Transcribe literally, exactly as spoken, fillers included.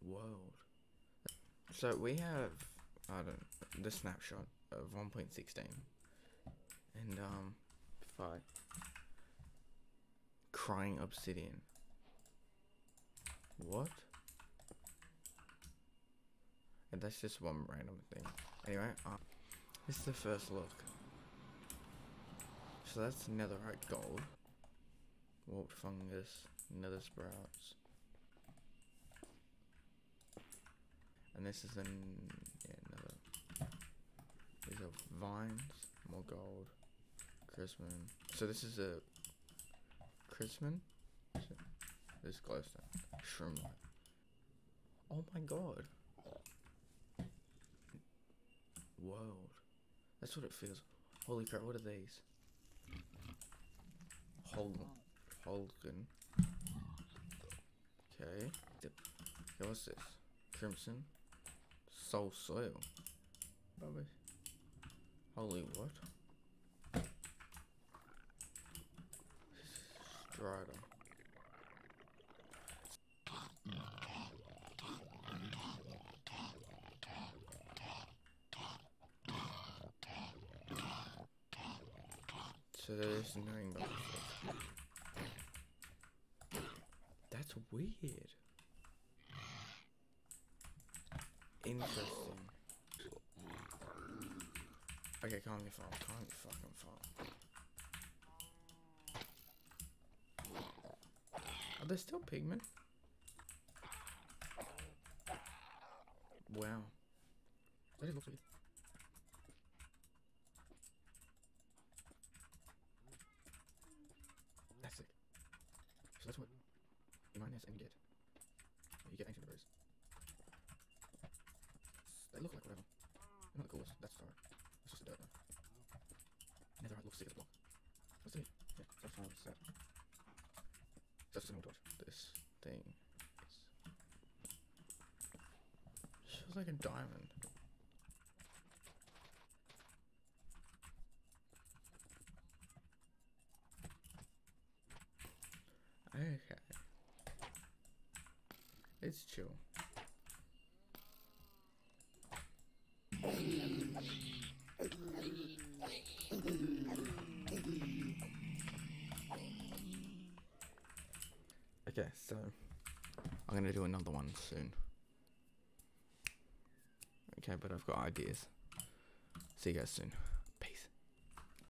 world. So we have, I don't know, the snapshot of one point sixteen, and um, if I crying obsidian. What? And that's just one random thing. Anyway, uh, this is the first look. So that's netherite gold, warped fungus, nether sprouts, and this is an yeah, another. These are vines, more gold, Chrisman. So this is a Chrisman. This glowstone, shroomlight. Oh my god. World. That's what it feels. Holy crap, what are these? Hol Holgan. Okay. Okay, what's this? Crimson. Soul soil. Rubbish. Holy what? Strider. So there's knowing about this. That's weird. Interesting. Okay, can't get far. Can't get fucking far. Are there still pigmen? Wow. That just looks weird. That's sick. So that's what you minus and get. You get ancient berries. They look like whatever. They're not the coolest. That's star. It's just a dirt. Netherite looks sick as a block. Let's see. Yeah, that's how it's set. That's a single torch. This thing is... feels like a diamond. Okay. It's chill. Okay, so I'm gonna do another one soon. Okay, but I've got ideas. See you guys soon.